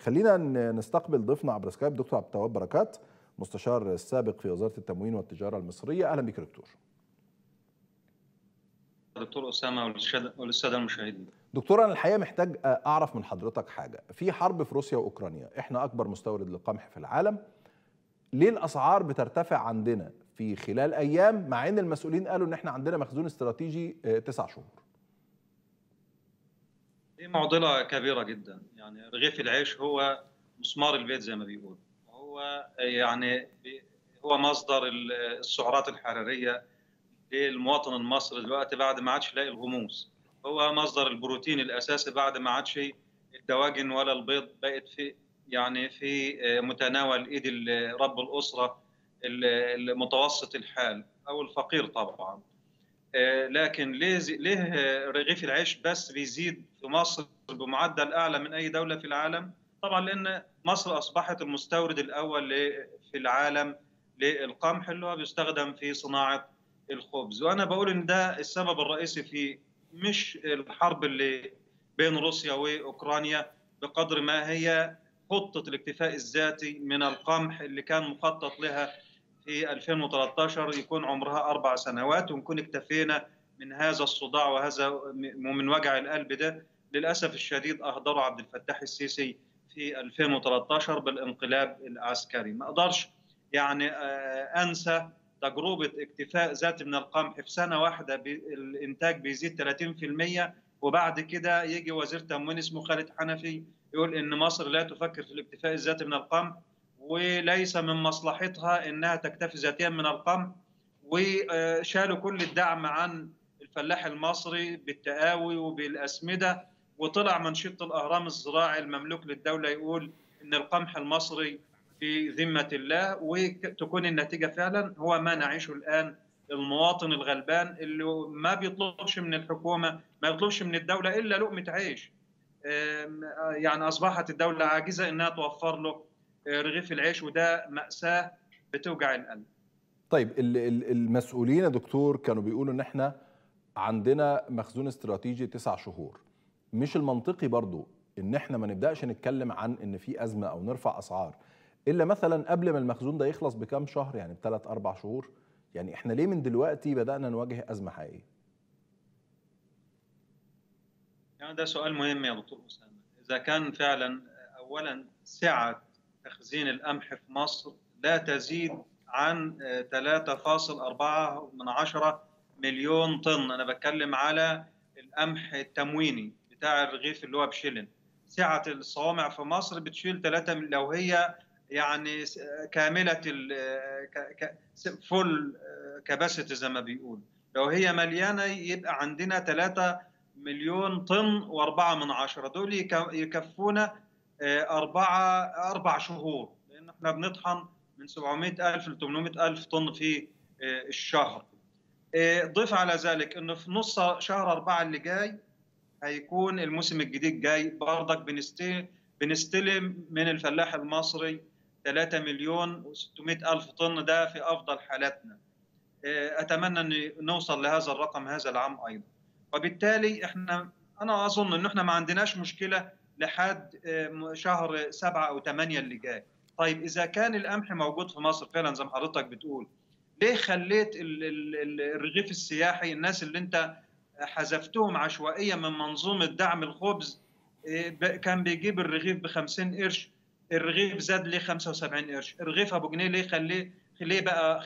خلينا نستقبل ضيفنا عبر سكايب دكتور عبد التواب بركات، مستشار السابق في وزارة التموين والتجارة المصرية. أهلا بك دكتور. دكتور أسامة وللسادة المشاهدين. دكتور، أنا الحقيقة محتاج أعرف من حضرتك حاجة. في حرب في روسيا وأوكرانيا، إحنا أكبر مستورد للقمح في العالم، ليه الأسعار بترتفع عندنا في خلال أيام مع إن المسؤولين قالوا إن إحنا عندنا مخزون استراتيجي 9 شهور؟ دي معضلة كبيرة جدا، يعني رغيف العيش هو مسمار البيت زي ما بيقول، هو يعني هو مصدر السعرات الحرارية للمواطن المصري دلوقتي بعد ما عادش لاقي الغموس، هو مصدر البروتين الأساسي بعد ما عادش الدواجن ولا البيض بقت في متناول إيد رب الأسرة المتوسط الحال أو الفقير طبعا. لكن ليه رغيف العيش بس بيزيد في مصر بمعدل اعلى من اي دوله في العالم؟ طبعا لان مصر اصبحت المستورد الاول في العالم للقمح اللي هو بيستخدم في صناعه الخبز، وانا بقول ان ده السبب الرئيسي في مش الحرب اللي بين روسيا واوكرانيا بقدر ما هي خطه الاكتفاء الذاتي من القمح اللي كان مخطط لها في 2013 يكون عمرها 4 سنوات ونكون اكتفينا من هذا الصداع ومن وجع القلب ده. للأسف الشديد أهدره عبد الفتاح السيسي في 2013 بالانقلاب العسكري. ما أقدرش يعني أنسى تجربة اكتفاء ذاتي من القمح في سنة واحدة الإنتاج بيزيد 30%، وبعد كده يجي وزير تموين اسمه خالد حنفي يقول إن مصر لا تفكر في الاكتفاء الذاتي من القمح وليس من مصلحتها انها تكتفي ذاتيا من القمح، وشالوا كل الدعم عن الفلاح المصري بالتقاوي وبالاسمده، وطلع منشط الاهرام الزراعي المملوك للدوله يقول ان القمح المصري في ذمه الله، وتكون النتيجه فعلا هو ما نعيشه الان. المواطن الغلبان اللي ما بيطلبش من الحكومه، ما بيطلبش من الدوله الا لقمه عيش، يعني اصبحت الدوله عاجزه انها توفر له رغيف العيش، وده مأساة بتوجع القلب. طيب المسؤولين يا دكتور كانوا بيقولوا ان احنا عندنا مخزون استراتيجي 9 شهور. مش المنطقي برضو ان احنا ما نبدأش نتكلم عن ان في أزمة او نرفع اسعار الا مثلا قبل ما المخزون ده يخلص بكام شهر، يعني ب3 4 شهور؟ يعني احنا ليه من دلوقتي بدأنا نواجه أزمة حقيقية؟ يعني ده سؤال مهم يا دكتور أسامة. إذا كان فعلا أولا سعة تخزين القمح في مصر لا تزيد عن 3.4 مليون طن، أنا بتكلم على القمح التمويني بتاع الرغيف اللي هو بشيلن. سعة الصوامع في مصر بتشيل 3 لو هي يعني كاملة فول كباسيتي زي ما بيقول، لو هي مليانة يبقى عندنا 3 مليون طن و4 دول يكفونا 4 شهور، لأن احنا بنطحن من 700,000 ل 800,000 طن في الشهر. ضيف على ذلك انه في نص شهر 4 اللي جاي هيكون الموسم الجديد جاي، برضك بنستلم من الفلاح المصري 3 مليون و600 ألف طن، ده في أفضل حالاتنا. أتمنى أن نوصل لهذا الرقم هذا العام أيضا. وبالتالي أنا أظن أن احنا ما عندناش مشكلة لحد شهر 7 أو 8 اللي جاي. طيب إذا كان القمح موجود في مصر فعلا زي ما حضرتك بتقول، ليه خليت الرغيف السياحي، الناس اللي انت حذفتهم عشوائيا من منظومه دعم الخبز، كان بيجيب الرغيف ب 50 قرش، الرغيف زاد ليه 75 قرش، الرغيف ابو جنيه ليه خليه بقى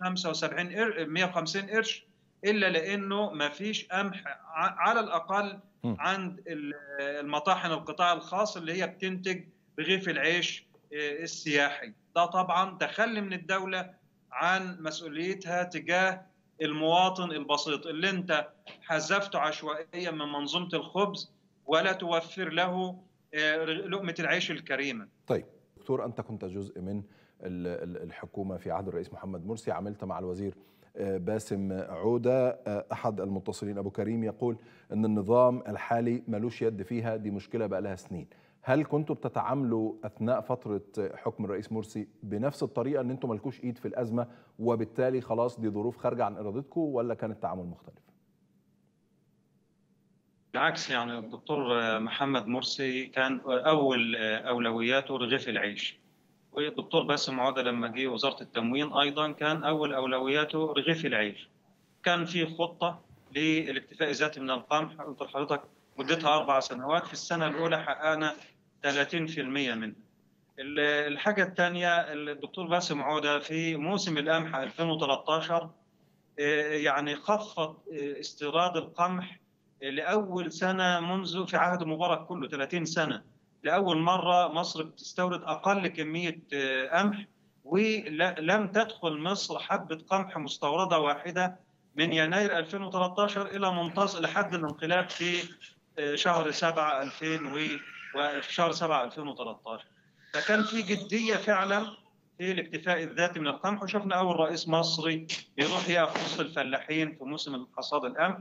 150 قرش، الا لانه ما فيش قمح على الاقل عند المطاحن القطاع الخاص اللي هي بتنتج رغيف العيش السياحي. ده طبعا تخلي من الدوله عن مسؤوليتها تجاه المواطن البسيط اللي انت حذفته عشوائيا من منظومه الخبز ولا توفر له لقمه العيش الكريمه. طيب دكتور، انت كنت جزء من الحكومه في عهد الرئيس محمد مرسي، عملت مع الوزير باسم عودة. أحد المتصلين أبو كريم يقول أن النظام الحالي ملوش يد فيها، دي مشكلة بقى لها سنين. هل كنتوا بتتعاملوا أثناء فترة حكم الرئيس مرسي بنفس الطريقة أن أنتم ملكوش إيد في الأزمة وبالتالي خلاص دي ظروف خارجة عن إرادتكم، ولا كان التعامل مختلف؟ بالعكس، يعني الدكتور محمد مرسي كان أول أولوياته رغيف العيش. والدكتور باسم عودة لما جه وزارة التموين أيضا كان أول أولوياته رغيف العيش. كان في خطة للاكتفاء الذاتي من القمح، قلت لحضرتك مدتها 4 سنوات. في السنة الأولى حققنا 30% منها. الحاجة الثانية، الدكتور باسم عودة في موسم القمح 2013 يعني خفض استيراد القمح لأول سنة منذ في عهد مبارك كله 30 سنة. لأول مرة مصر بتستورد أقل كمية قمح، ولم تدخل مصر حبة قمح مستوردة واحدة من يناير 2013 إلى منتصف لحد الانقلاب في شهر 7 2000 وفي شهر 7 2013. فكان في جدية فعلا في الاكتفاء الذاتي من القمح، وشفنا أول رئيس مصري يروح يقف وسط الفلاحين في موسم حصاد القمح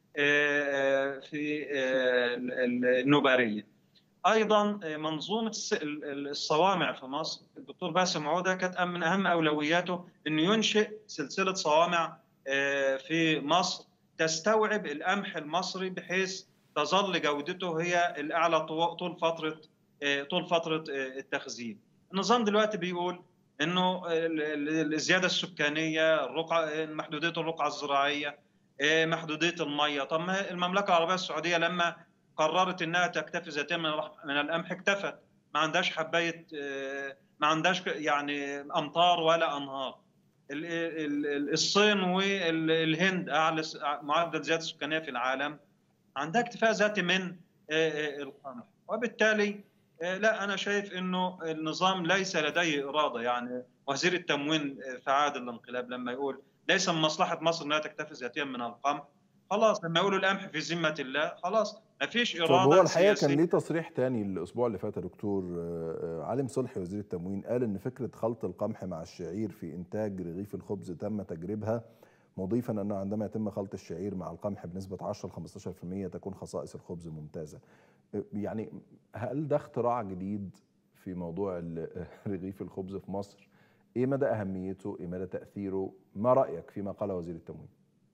في النوبارية. ايضا منظومه الصوامع في مصر، الدكتور باسم عوده كانت من اهم اولوياته انه ينشئ سلسله صوامع في مصر تستوعب القمح المصري بحيث تظل جودته هي الاعلى طول فتره التخزين. النظام دلوقتي بيقول انه الزياده السكانيه، محدوديه الرقعه الزراعيه، محدوديه الميه. طب ما المملكه العربيه السعوديه لما قررت انها تكتفي ذاتيا من القمح اكتفت، ما عندهاش حبايه، ما عندهاش يعني امطار ولا انهار. الصين والهند اعلى معدل زياده سكانيه في العالم، عندها اكتفاء ذاتي من القمح. وبالتالي لا، انا شايف انه النظام ليس لديه اراده. يعني وزير التموين في عهد الانقلاب لما يقول ليس من مصلحه مصر انها تكتفي ذاتيا من القمح، خلاص. لما يقولوا القمح في ذمه الله، خلاص ما فيش طب هو اراده الحقيقة كان سياسيه. ليه تصريح تاني الأسبوع اللي فات يا دكتور علي صلحي وزير التموين، قال إن فكرة خلط القمح مع الشعير في إنتاج رغيف الخبز تم تجريبها، مضيفا أنه عندما يتم خلط الشعير مع القمح بنسبة 10 ل 15% تكون خصائص الخبز ممتازة. يعني هل ده اختراع جديد في موضوع رغيف الخبز في مصر؟ إيه مدى أهميته؟ إيه مدى تأثيره؟ ما رأيك فيما قال وزير التموين؟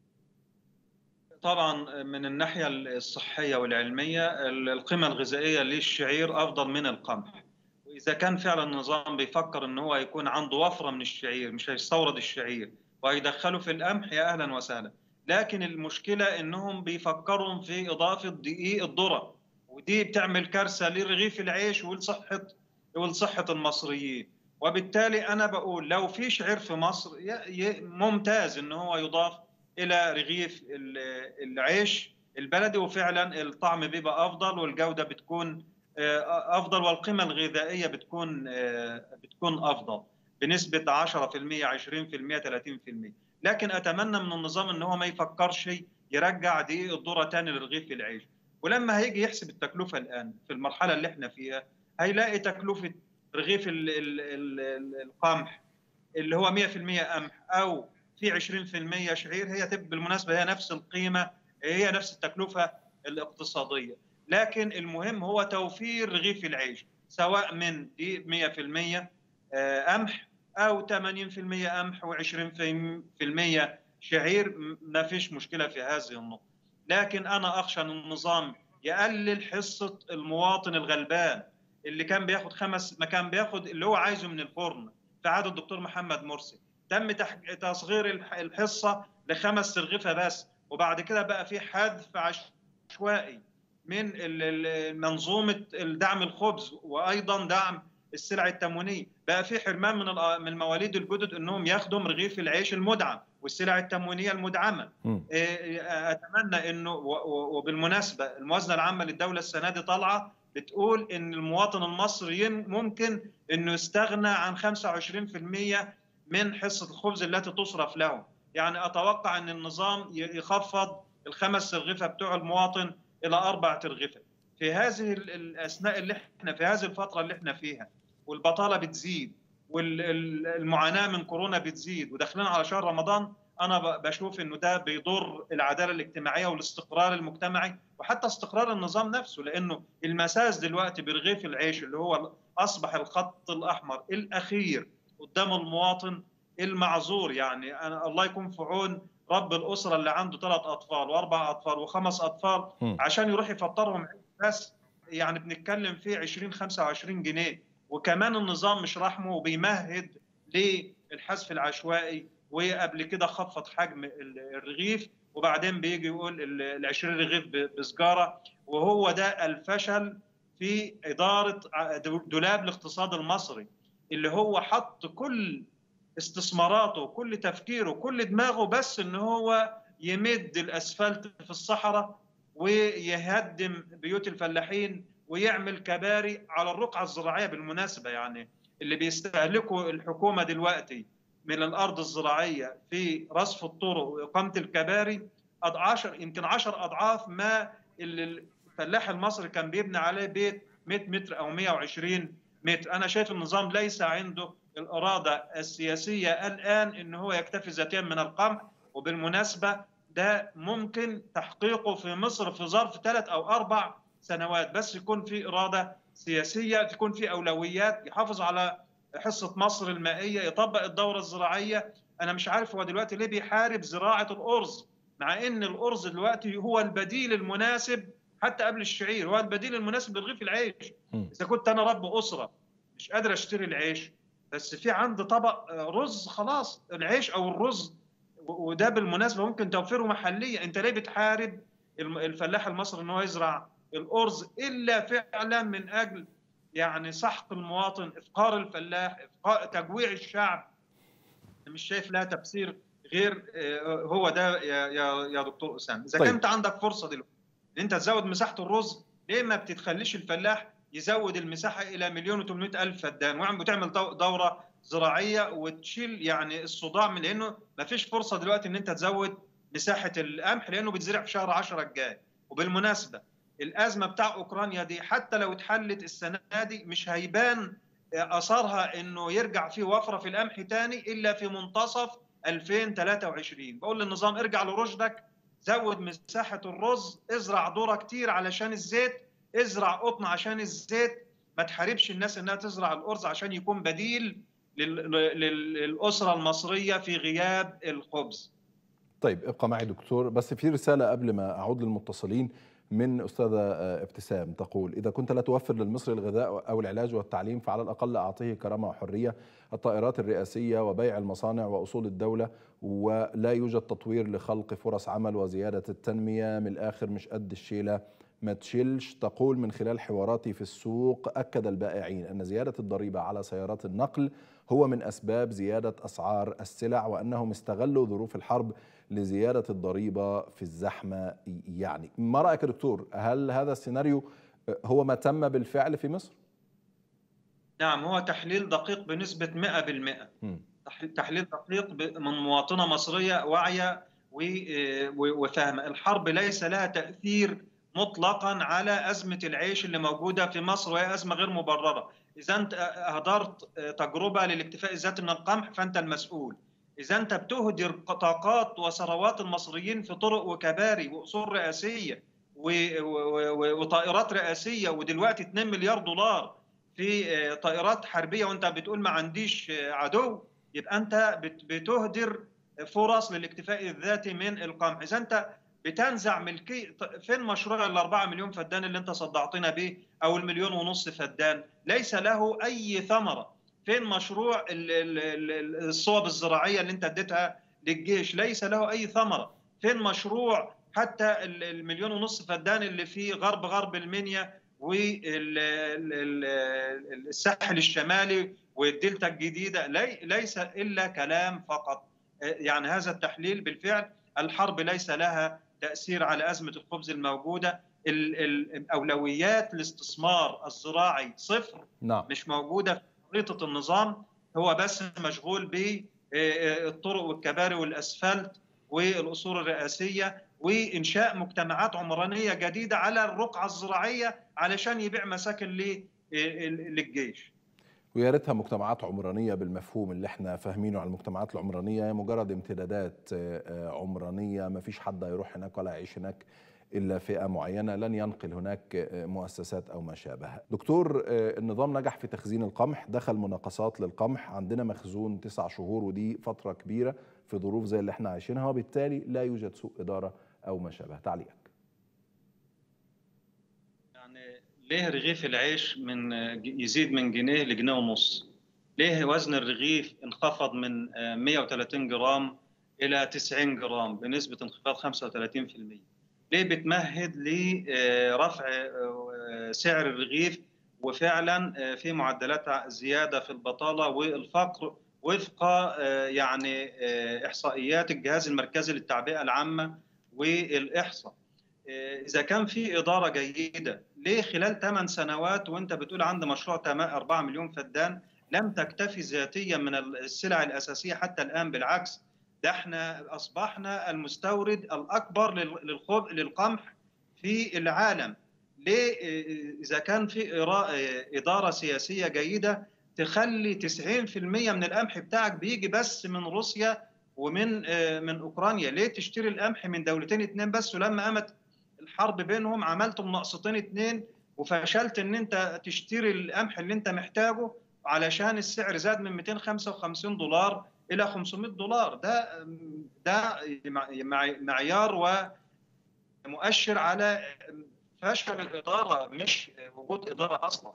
طبعا من الناحيه الصحيه والعلميه القيمه الغذائيه للشعير افضل من القمح. واذا كان فعلا النظام بيفكر ان هو يكون عنده وفره من الشعير، مش هيستورد الشعير وهيدخله في القمح، يا اهلا وسهلا. لكن المشكله انهم بيفكروا في اضافه دقيق الذره، ودي بتعمل كارثه لرغيف العيش ولصحه المصريين. وبالتالي انا بقول لو في شعير في مصر ممتاز ان هو يضاف الى رغيف العيش البلدي، وفعلا الطعم بيبقى افضل والجوده بتكون افضل والقيمه الغذائيه بتكون افضل بنسبه 10% 20% 30%. لكن اتمنى من النظام ان هو ما يفكرش يرجع دقيق الذره تاني لرغيف العيش. ولما هيجي يحسب التكلفه الان في المرحله اللي احنا فيها، هيلاقي تكلفه رغيف القمح اللي هو 100% قمح او في 20% شعير، هي بالمناسبه هي نفس القيمه، هي نفس التكلفه الاقتصاديه. لكن المهم هو توفير رغيف العيش، سواء من دي 100% قمح او 80% قمح و20% شعير، ما فيش مشكله في هذه النقطه. لكن انا اخشى ان النظام يقلل حصه المواطن الغلبان اللي كان بياخد ما كان بياخد اللي هو عايزه من الفرن في عهد الدكتور محمد مرسي. تم تصغير الحصه ل5 ترغيفه بس، وبعد كده بقى في حذف عشوائي من منظومه دعم الخبز وايضا دعم السلع التموينيه. بقى في حرمان من المواليد الجدد انهم ياخدوا رغيف العيش المدعم والسلع التموينيه المدعمه. اتمنى انه وبالمناسبه الموازنه العامه للدوله السنه دي طالعه بتقول ان المواطن المصري ممكن انه يستغنى عن 25% من حصه الخبز التي تصرف له. يعني اتوقع ان النظام يخفض ال5 ترغيفه بتوع المواطن الى 4 ترغيفه. في هذه الاثناء اللي احنا في هذه الفتره اللي احنا فيها، والبطاله بتزيد والمعاناه من كورونا بتزيد وداخلين على شهر رمضان، انا بشوف انه ده بيضر العداله الاجتماعيه والاستقرار المجتمعي وحتى استقرار النظام نفسه، لانه المساس دلوقتي برغيف العيش اللي هو اصبح الخط الاحمر الاخير قدام المواطن المعذور. يعني أنا الله يكون في عون رب الاسره اللي عنده 3 اطفال و4 اطفال و5 اطفال عشان يروح يفطرهم بس يعني بنتكلم في 20 25 جنيه. وكمان النظام مش رحمه وبيمهد للحذف العشوائي، وقبل كده خفض حجم الرغيف وبعدين بيجي يقول ال 20 رغيف بسجاره. وهو ده الفشل في اداره دولاب الاقتصاد المصري، اللي هو حط كل استثماراته وكل تفكيره وكل دماغه بس ان هو يمد الاسفلت في الصحراء ويهدم بيوت الفلاحين ويعمل كباري على الرقعه الزراعيه. بالمناسبه يعني اللي بيستهلكوا الحكومه دلوقتي من الارض الزراعيه في رصف الطرق واقامه الكباري يمكن 10 اضعاف ما اللي الفلاح المصري كان بيبني عليه بيت 100 متر او 120 متر. انا شايف النظام ليس عنده الاراده السياسيه الان ان هو يكتفي ذاتيا من القمح. وبالمناسبه ده ممكن تحقيقه في مصر في ظرف 3 أو 4 سنوات، بس يكون في اراده سياسيه، تكون في اولويات، يحافظ على حصه مصر المائيه، يطبق الدوره الزراعيه. انا مش عارف هو دلوقتي ليه بيحارب زراعه الارز، مع ان الارز دلوقتي هو البديل المناسب حتى قبل الشعير، هو البديل المناسب لرغيف العيش. اذا كنت انا رب اسره مش قادر اشتري العيش، بس في عندي طبق رز، خلاص العيش او الرز. وده بالمناسبه ممكن توفيره محليا. انت ليه بتحارب الفلاح المصري ان هو يزرع الارز الا فعلا من اجل يعني سحق المواطن، افقار الفلاح، تجويع الشعب؟ مش شايف لها تفسير غير هو ده يا دكتور اسامه. اذا كنت عندك فرصه دلوقتي ان انت تزود مساحه الرز، ليه ما بتتخليش الفلاح يزود المساحه الى 1,800,000 فدان وتعمل دوره زراعيه وتشيل يعني الصداع من، لانه ما فيش فرصه دلوقتي ان انت تزود مساحه القمح لانه بيتزرع في شهر 10 الجاي. وبالمناسبه الازمه بتاع اوكرانيا دي حتى لو اتحلت السنه دي مش هيبان اثارها انه يرجع فيه وفره في القمح تاني الا في منتصف 2023. بقول للنظام ارجع لرشدك، زود مساحه الرز، ازرع ذره كتير علشان الزيت، ازرع قطن عشان الزيت، ما تحاربش الناس انها تزرع الارز عشان يكون بديل للاسره المصريه في غياب الخبز. طيب ابقى معي دكتور، بس في رساله قبل ما اعود للمتصلين من أستاذة ابتسام تقول: إذا كنت لا توفر للمصري الغذاء أو العلاج والتعليم فعلى الأقل أعطيه كرامة وحرية. الطائرات الرئاسية وبيع المصانع وأصول الدولة، ولا يوجد تطوير لخلق فرص عمل وزيادة التنمية. من الآخر مش قد الشيلة ما تشيلش. تقول: من خلال حواراتي في السوق أكد البائعين أن زيادة الضريبة على سيارات النقل هو من أسباب زيادة أسعار السلع، وأنهم استغلوا ظروف الحرب لزيادة الضريبة في الزحمة. يعني ما رأيك دكتور، هل هذا السيناريو هو ما تم بالفعل في مصر؟ نعم، هو تحليل دقيق بنسبة 100%. تحليل دقيق من مواطنة مصرية واعية وفاهمة. الحرب ليس لها تأثير مطلقا على أزمة العيش اللي موجودة في مصر، وهي أزمة غير مبررة. إذا أنت أهدرت تجربة للاكتفاء الذاتي من القمح فأنت المسؤول. إذا أنت بتهدر طاقات وثروات المصريين في طرق وكباري وأصول رئاسية وطائرات رئاسية، ودلوقتي 2 مليار دولار في طائرات حربية وأنت بتقول ما عنديش عدو، يبقى أنت بتهدر فرص للاكتفاء الذاتي من القمح. إذا أنت بتنزع ملكية، فين مشروع ال4 مليون فدان اللي أنت صدعتنا به أو ال1.5 مليون فدان؟ ليس له أي ثمرة. فين مشروع الصوب الزراعية اللي أنت اديتها للجيش؟ ليس له أي ثمرة. فين مشروع حتى ال1.5 مليون فدان اللي في غرب المنيا والساحل الشمالي والدلتا الجديدة؟ ليس إلا كلام فقط. يعني هذا التحليل بالفعل الحرب ليس لها تأثير على أزمة الخبز الموجودة. أولويات الاستثمار الزراعي صفر. نعم. مش موجودة في خريطة النظام. هو بس مشغول بالطرق والكباري والأسفلت والأصول الرئاسية وإنشاء مجتمعات عمرانية جديدة على الرقعة الزراعية علشان يبيع مساكن للجيش. ويا ريتها مجتمعات عمرانية بالمفهوم اللي احنا فاهمينه على المجتمعات العمرانية، هي مجرد امتدادات عمرانية، ما فيش حد هيروح هناك ولا يعيش هناك إلا فئة معينة، لن ينقل هناك مؤسسات أو ما شابه. دكتور، النظام نجح في تخزين القمح، دخل مناقصات للقمح، عندنا مخزون 9 شهور ودي فترة كبيرة في ظروف زي اللي احنا عايشينها، وبالتالي لا يوجد سوء إدارة أو ما شابه. تعليقك. يعني ليه رغيف العيش يزيد من جنيه لجنيه ونص؟ ليه وزن الرغيف انخفض من 130 جرام إلى 90 جرام بنسبة انخفاض 35%؟ ليه بتمهد لرفع سعر الرغيف وفعلا في معدلات زيادة في البطالة والفقر وفق يعني إحصائيات الجهاز المركزي للتعبئة العامة والإحصاء؟ إذا كان في إدارة جيدة، ليه خلال 8 سنوات وأنت بتقول عند مشروع 4 مليون فدان لم تكتفي ذاتيا من السلع الأساسية حتى الآن؟ بالعكس، ده احنا أصبحنا المستورد الأكبر للقمح في العالم. ليه إذا كان في إدارة سياسية جيدة تخلي 90% من القمح بتاعك بيجي بس من روسيا من أوكرانيا؟ ليه تشتري القمح من دولتين اتنين بس، ولما قامت الحرب بينهم عملتم نقصتين اتنين وفشلت ان انت تشتري القمح اللي انت محتاجه علشان السعر زاد من 255 دولار الى 500 دولار؟ ده معيار ومؤشر على فشل الاداره، مش وجود اداره اصلا.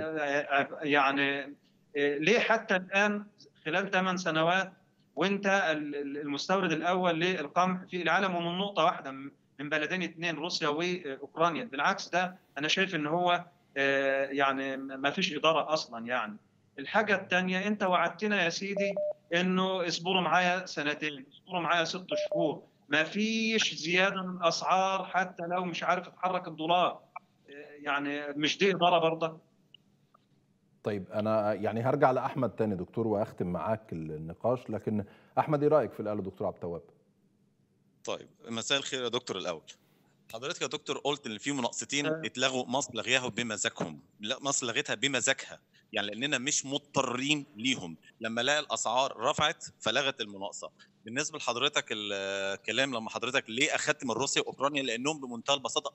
يعني ليه حتى الان خلال 8 سنوات وانت المستورد الاول للقمح في العالم ومن نقطه واحده من بلدين اثنين، روسيا واوكرانيا؟ بالعكس، ده انا شايف ان هو يعني ما فيش اداره اصلا. يعني الحاجه الثانيه، انت وعدتنا يا سيدي انه اصبروا معايا سنتين، اصبروا معايا 6 شهور، ما فيش زياده من الاسعار حتى لو مش عارف يتحرك الدولار. يعني مش دي اداره برضه؟ طيب انا يعني هرجع لاحمد تاني دكتور واختم معاك النقاش، لكن احمد ايه رايك في اللي قاله دكتور عبد التواب؟ طيب مساء الخير يا دكتور. الاول حضرتك يا دكتور قلت ان في مناقصتين اتلغوا، مصر لغيها بمزاجهم. لا، مصر لغتها بمزاجها، يعني لاننا مش مضطرين ليهم. لما لقى الاسعار رفعت فلغت المناقصه. بالنسبه لحضرتك الكلام، لما حضرتك ليه اخدت من روسيا واوكرانيا؟ لانهم بمنتهى البساطه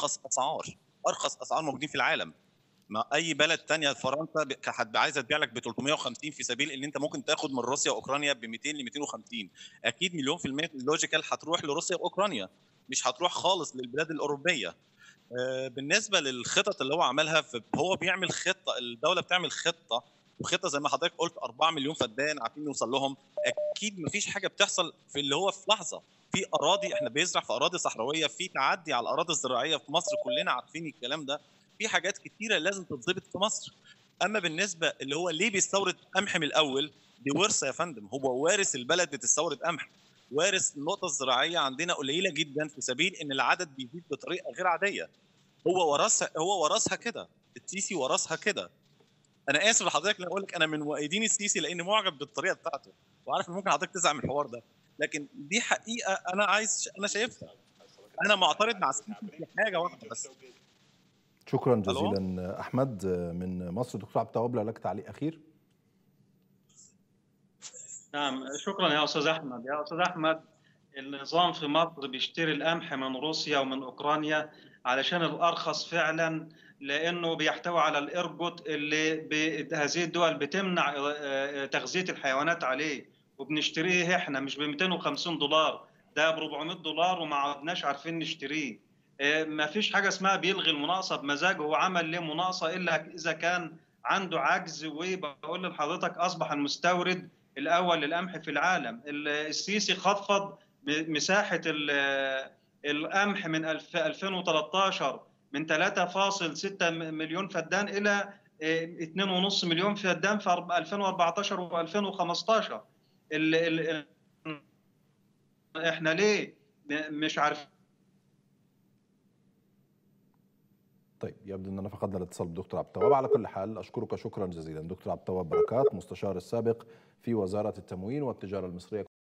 ارخص اسعار موجودين في العالم. ما اي بلد تانية، فرنسا عايزه تبيع لك ب 350 في سبيل ان انت ممكن تاخد من روسيا واوكرانيا ب 200 ل 250. اكيد مليون في الميه اللوجيكال هتروح لروسيا واوكرانيا، مش هتروح خالص للبلاد الاوروبيه. بالنسبه للخطط اللي هو عملها، هو بيعمل خطه، الدوله بتعمل خطه، وخطه زي ما حضرتك قلت 4 مليون فدان عارفين نوصل لهم. اكيد مفيش حاجه بتحصل في اللي هو في لحظه. في اراضي، احنا بيزرع في اراضي صحراويه، في تعدي على الاراضي الزراعيه في مصر، كلنا عارفين الكلام ده. في حاجات كتيره لازم تتظبط في مصر. اما بالنسبه اللي هو ليه بيستورد قمح من الاول، دي ورثه يا فندم. هو وارث البلد بتستورد قمح، وارث النقطه الزراعيه عندنا قليله جدا في سبيل ان العدد بيزيد بطريقه غير عاديه. هو ورثها كده، السيسي ورثها كده. انا اسف لحضرتك لما اقول لك انا من مؤيدين السيسي لاني معجب بالطريقه بتاعته، وعارف ان ممكن حضرتك تزعل من الحوار ده، لكن دي حقيقه انا شايفها. انا معترض مع السيسي في حاجه واحده بس. شكرا جزيلا احمد من مصر. دكتور عبد التواب لك تعليق اخير؟ نعم، شكرا يا استاذ احمد. يا استاذ احمد، النظام في مصر بيشتري القمح من روسيا ومن اوكرانيا علشان الارخص فعلا، لانه بيحتوي على الارجوت اللي هذه الدول بتمنع تغذيه الحيوانات عليه، وبنشتريه احنا مش ب 250 دولار، ده ب 400 دولار وما عدناش عارفين نشتريه. ما فيش حاجه اسمها بيلغي المناقصه بمزاجه، هو عمل ليه مناقصه الا اذا كان عنده عجز. وبقول لحضرتك اصبح المستورد الاول للقمح في العالم. السيسي خفض مساحه القمح من 2013 من 3.6 مليون فدان الى 2.5 مليون فدان في 2014 و2015. احنا ليه مش عارفين؟ طيب يبدو اننا فقدنا الاتصال بدكتور عبد التواب. على كل حال اشكرك شكرا جزيلا دكتور عبد التواب بركات، مستشار السابق في وزاره التموين والتجاره المصريه.